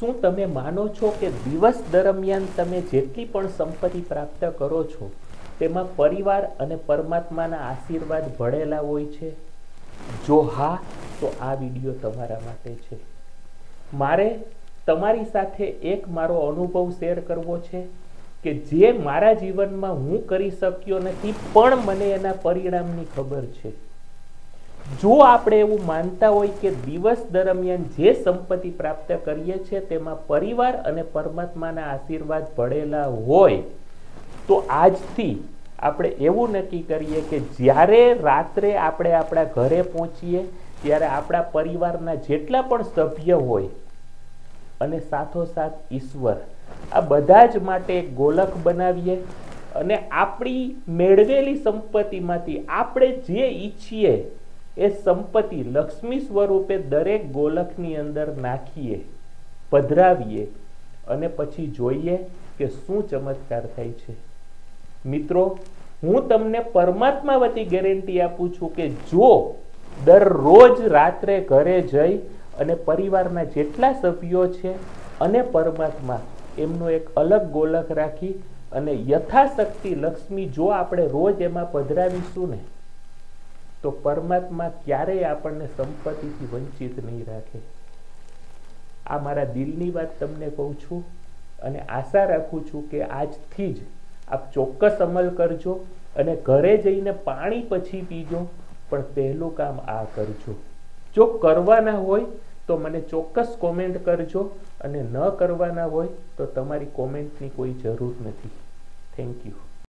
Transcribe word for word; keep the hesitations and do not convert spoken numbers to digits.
શું તમે માનો છો કે દિવસ દરમિયાન તમે જેટલી પણ સંપત્તિ પ્રાપ્ત કરો છો તેમાં પરિવાર અને પરમાત્માના આશીર્વાદ ભળેલા હોય છે? જો હા, તો આ વિડીયો તમારા માટે છે. મારે તમારી સાથે એક મારો અનુભવ શેર કરવો છે કે જે મારા જીવનમાં હું કરી શક્યો નથી, પણ મને એના પરિણામની ખબર છે. જો આપણે એવું માનતા હોય કે દિવસ દરમિયાન જે સંપત્તિ પ્રાપ્ત કરીએ છીએ તેમાં પરિવાર અને પરમાત્માના આશીર્વાદ ભળેલા હોય, તો આજથી આપણે એવું નક્કી કરીએ કે જ્યારે રાત્રે આપણે આપણા ઘરે પહોંચીએ ત્યારે આપણા પરિવારના જેટલા પણ સભ્ય હોય અને સાથોસાથ ઈશ્વર, આ બધા જ માટે એક ગોલક બનાવીએ અને આપણી મેળવેલી સંપત્તિમાંથી આપણે જે ઈચ્છીએ એ સંપત્તિ લક્ષ્મી સ્વરૂપે દરેક ગોલકની અંદર નાખીએ, પધરાવીએ અને પછી જોઈએ કે શું ચમત્કાર થાય છે. મિત્રો, હું તમને પરમાત્મા વતી ગેરંટી આપું છું કે જો દરરોજ રાત્રે ઘરે જઈ અને પરિવારના જેટલા સભ્યો છે અને પરમાત્મા એમનો એક અલગ ગોલક રાખી અને યથાશક્તિ લક્ષ્મી જો આપણે રોજ એમાં પધરાવીશું ને, તો પરમાત્મા ક્યારેય આપણને સંપત્તિથી વંચિત નહીં રાખે. આ મારા દિલની વાત તમને કહું છું અને આશા રાખું છું કે આજથી જ આપ ચોક્કસ અમલ કરજો અને ઘરે જઈને પાણી પછી પીજો, પણ પહેલું કામ આ કરજો. જો કરવાના હોય તો મને ચોક્કસ કોમેન્ટ કરજો અને ન કરવાના હોય તો તમારી કોમેન્ટની કોઈ જરૂર નથી. Thank you.